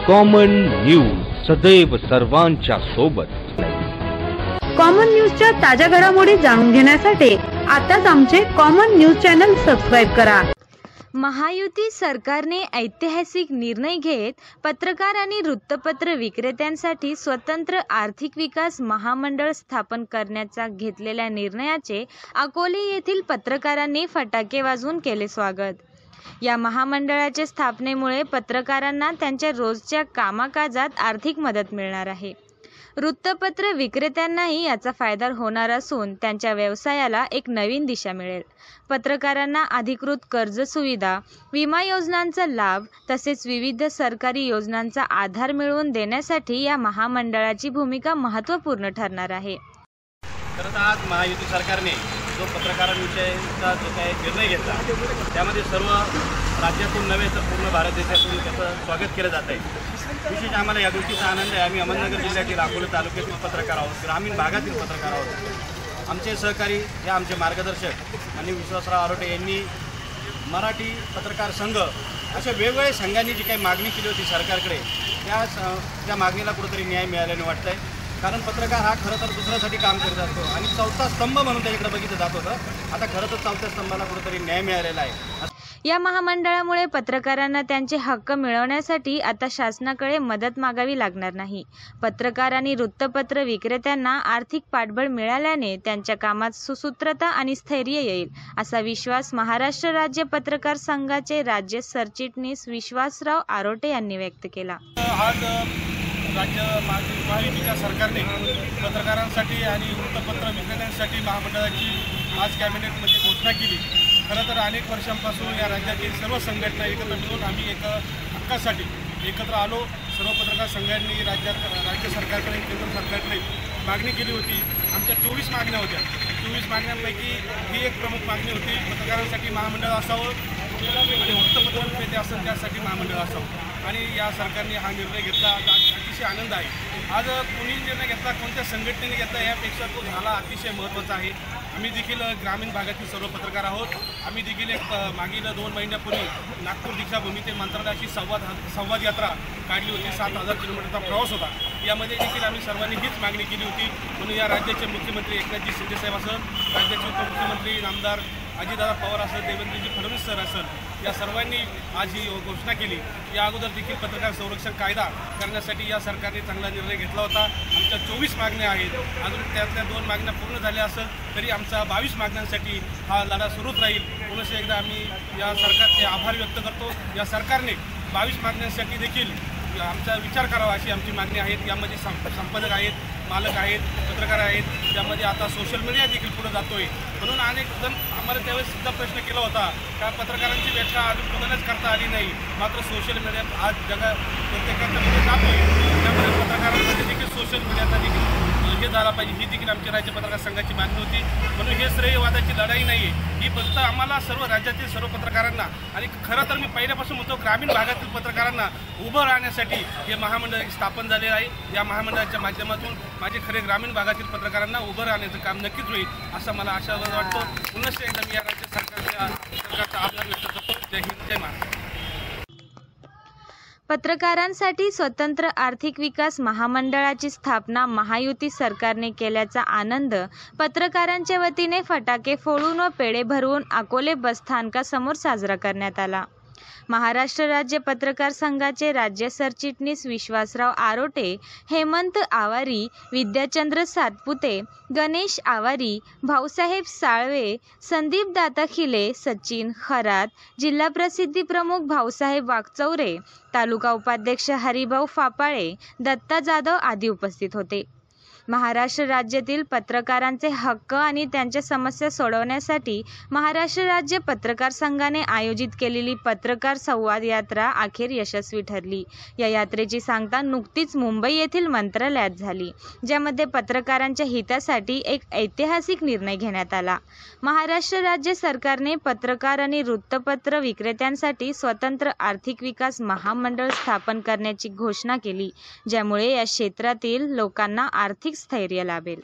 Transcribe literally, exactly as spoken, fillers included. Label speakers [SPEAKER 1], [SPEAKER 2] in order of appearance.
[SPEAKER 1] Common news, सदैव सर्वांच्या सोबत।
[SPEAKER 2] कॉमन न्यूजच्या ताज्या घडामोडी जाणून घेण्यासाठी आताच आमचे कॉमन न्यूज चॅनल सबस्क्राइब करा।
[SPEAKER 3] महायुती सरकारने ऐतिहासिक निर्णय घेत पत्रकार आणि वृत्तपत्र विक्रेत्यांसाठी स्वतंत्र आर्थिक विकास महामंडळ स्थापन करण्याचा घेतलेल्या निर्णयाचे अकोले येथील पत्रकारांनी फटाके वाजवून केले स्वागत। या महामंडळाच्या स्थापनेमुळे पत्रकारांना त्यांच्या रोजच्या कामाकाजात आर्थिक मदत मिळणार आहे। वृत्तपत्र विक्रेत्यांनाही याचा फायदा होणार असून त्यांच्या व्यवसायाला एक नवीन दिशा मिळेल। पत्रकारांना अधिकृत कर्ज सुविधा, विमा योजनांचा लाभ तसेच विविध सरकारी योजनांचा आधार मिळवून देण्यासाठी या महामंडळाची भूमिका महत्त्वपूर्ण ठरणार आहे।
[SPEAKER 4] खरं तर आज महायुती सरकारने जो पत्रकारांविषयीचा जो काही निर्णय घेतला त्यामध्ये सर्व राज्यातून नव्हे तर पूर्ण भारत देशातून त्याचं स्वागत केलं जात आहे। विशेष आम्हाला या गोष्टीचा आनंद आहे। आम्ही अहमदनगर जिल्ह्यातील अकोले तालुक्यातील पत्रकार आहोत, ग्रामीण भागातील पत्रकार आहोत। आमचे सहकारी हे आमचे मार्गदर्शक आणि विश्वासराव आरोटे यांनी मराठी पत्रकार संघ अशा वेगवेगळ्या संघांनी जी काही मागणी केली होती सरकारकडे त्या त्या मागणीला कुठेतरी न्याय मिळाल्याने वाटतं आहे। कारण पत्रकार हा खरं तर दुसऱ्यासाठी काम करत असतो आणि चौथा स्तंभ म्हणून त्याच्याकडे बघितलं जात होतं। आता खरं तर चौथ्या स्तंभाला कुठेतरी न्याय मिळालेला आहे।
[SPEAKER 3] या महामंडळामुळे पत्रकारांना त्यांचे हक्क मिळवण्यासाठी आता शासनाकडे मदत मागावी लागणार नाही। पत्रकार आणि वृत्तपत्र विक्रेत्यांना आर्थिक पाठबळ मिळाल्याने त्यांच्या कामात सुसूत्रता आणि स्थैर्य येईल, असा विश्वास महाराष्ट्र राज्य पत्रकार संघाचे राज्य सरचिटणीस विश्वासराव आरोटे यांनी व्यक्त केला।
[SPEAKER 4] आज राज्य महायुतीच्या सरकारने पत्रकारांसाठी आणि वृत्तपत्र विक्रेत्यांसाठी महामंडळाची आज कॅबिनेटमध्ये घोषणा केली। खरं तर अनेक वर्षांपासून या राज्यातील सर्व संघटना एकत्र मिळून आम्ही एक हक्कासाठी एकत्र आलो। सर्व पत्रकार संघटनांनी राज्यात राज्य सरकारकडे केंद्र सरकारकडे मागणी केली होती। आमच्या चोवीस मागण्या होत्या। चोवीस मागण्यांपैकी ही एक प्रमुख मागणी होती, पत्रकारांसाठी महामंडळ असावं आणि वृत्तपत्र विक्रेते असेल त्यासाठी महामंडळ असावं। आणि या सरकारने हा निर्णय घेतला, अतिशय आनंद आहे। आज कोणी निर्णय घेतला, कोणत्या संघटनेने घेतला यापेक्षा तो झाला अतिशय महत्त्वाचा आहे। आम्ही देखील ग्रामीण भागातील सर्व पत्रकार आहोत। आम्ही देखील एक मागील दोन महिन्यापूर्वी नागपूर दीक्षाभूमी ते मंत्रालयाची संवाद संवाद यात्रा काढली होती। सात हजार किलोमीटरचा प्रवास होता। यामध्ये देखील आम्ही सर्वांनी हीच मागणी केली होती। म्हणून या राज्याचे मुख्यमंत्री एकनाथजी शिंदेसाहेब असेल, राज्याचे उपमुख्यमंत्री नामदार अजितदादा पवार असेल, देवेंद्रजी फडणवीस सर असेल, या सर्वांनी आज ही घोषणा केली। या अगोदर देखील पत्रकार संरक्षण कायदा करण्यासाठी या सरकारने चांगला निर्णय घेतला होता। आमच्या चोवीस मागण्या आहेत। अजून त्यातल्या दोन मागण्या पूर्ण झाल्या असेल तरी आमचा बावीस मागण्यांसाठी हा लढा सुरूच राहील। पुन्हा एकदा आम्ही या सरकारचे आभार व्यक्त करतो। या सरकारने बावीस मागण्यांसाठी देखील आमचा विचार करावा अशी आमची मागणी आहे। यामध्ये संपादक आहेत, मालक आहेत, पत्रकार आहेत, त्यामध्ये आता सोशल मीडिया देखील पुढे जातो आहे। म्हणून अनेक जण आम्हाला त्यावेळेस सुद्धा प्रश्न केला होता का पत्रकारांची व्याख्या अजून कोणालाच करता आली नाही, मात्र सोशल मीडियात आज जगा प्रत्येकाच्या मध्ये जातो आहे। त्यामुळे पत्रकारांमध्ये देखील सोशल मीडियाचा देखील हे झाला पाहिजे, ही देखील आमच्या राज्य पत्रकार संघाची मागणी होती। म्हणून हे श्रेयवादाची लढाई नाही आहे, ही फक्त आम्हाला सर्व राज्यातील सर्व पत्रकारांना आणि खरं तर मी पहिल्यापासून म्हणतो ग्रामीण भागातील पत्रकारांना उभं राहण्यासाठी हे महामंडळ स्थापन झालेलं आहे। या महामंडळाच्या माध्यमातून माझे खरे ग्रामीण भागातील पत्रकारांना उभं राहण्याचं काम नक्कीच होईल असं मला आशावाद वाटतो। पुन्हा एकदा मी या राज्य सरकारच्या सरकारचा आभार व्यक्त करतो। जय हिंद, जय महाराष्ट्र।
[SPEAKER 3] पत्रकारांसाठी स्वतंत्र आर्थिक विकास महामंडळाची स्थापना महायुती सरकारने केल्याचा आनंद पत्रकारांच्या वतीने फटाके फोडून व पेढे भरवून अकोले बसस्थानकासमोर साजरा करण्यात आला। महाराष्ट्र राज्य पत्रकार संघाचे राज्य सरचिटणीस विश्वासराव आरोटे, हेमंत आवारी, विद्याचंद्र सातपुते, गणेश आवारी, भाऊसाहेब साळवे, संदीप दाताखिले, सचिन खरात, जिल्हा प्रसिद्धी प्रमुख भाऊसाहेब वाकचौरे, तालुका उपाध्यक्ष हरिभाऊ फापाळे, दत्ता जाधव आदी उपस्थित होते। महाराष्ट्र राज्यातील पत्रकारांचे हक्क आणि त्यांच्या समस्या सोडवण्यासाठी महाराष्ट्र राज्य पत्रकार संघाने आयोजित केलेली पत्रकार संवाद यात्रा अखेर यशस्वी ठरली। या यात्रेची सांगता नुकतीच मुंबई येथील मंत्रालयात झाली, ज्यामध्ये पत्रकारांच्या हितासाठी एक ऐतिहासिक निर्णय घेण्यात आला। महाराष्ट्र राज्य सरकारने पत्रकार आणि वृत्तपत्र विक्रेत्यांसाठी स्वतंत्र आर्थिक विकास महामंडळ स्थापन करण्याची घोषणा केली, ज्यामुळे या क्षेत्रातील लोकांना आर्थिक स्थैर्य लाभेल।